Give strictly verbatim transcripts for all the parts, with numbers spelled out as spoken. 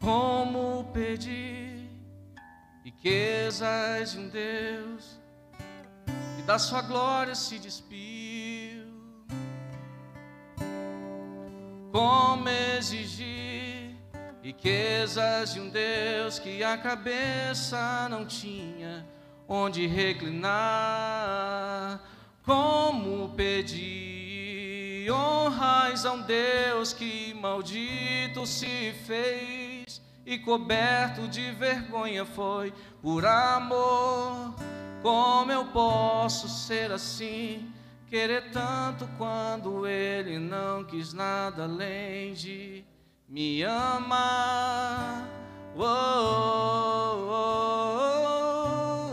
Como pedir riquezas de um Deus que da sua glória se despiu? Como exigir riquezas de um Deus que a cabeça não tinha onde reclinar? Como pedir honras a um Deus que maldito se fez e coberto de vergonha foi por amor? Como eu posso ser assim, querer tanto quando Ele não quis nada além de me amar? Oh, oh, oh,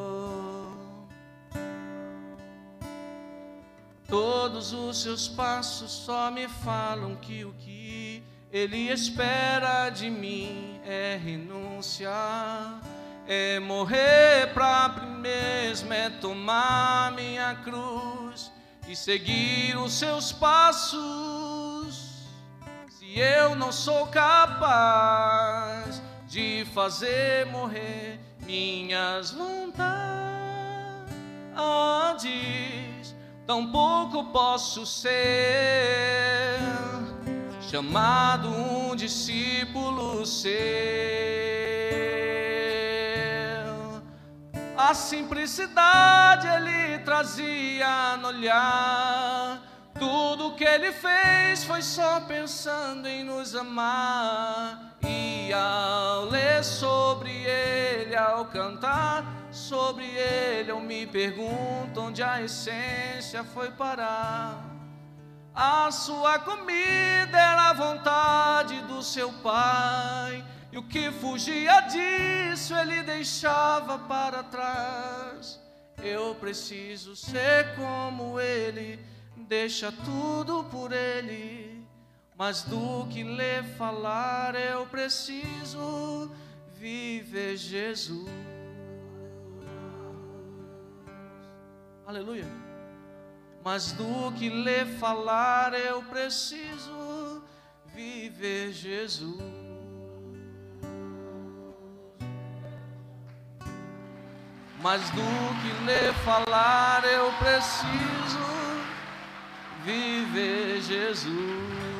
oh. Todos os seus passos só me falam que o que Ele espera de mim é renunciar, é morrer pra mim mesmo, é tomar minha cruz e seguir os seus passos. Se eu não sou capaz de fazer morrer minhas vontades, tampouco posso ser chamado um discípulo seu. A simplicidade Ele trazia no olhar, tudo que Ele fez foi só pensando em nos amar. E ao ler sobre Ele, ao cantar sobre Ele, eu me pergunto onde a essência foi parar. A sua comida era a vontade do seu Pai, e o que fugia disso Ele deixava para trás. Eu preciso ser como Ele, deixa tudo por Ele, mas do que lhe falar eu preciso viver Jesus. Aleluia. Mas do que lhe falar eu preciso viver Jesus. Mas do que lhe falar eu preciso viver Jesus.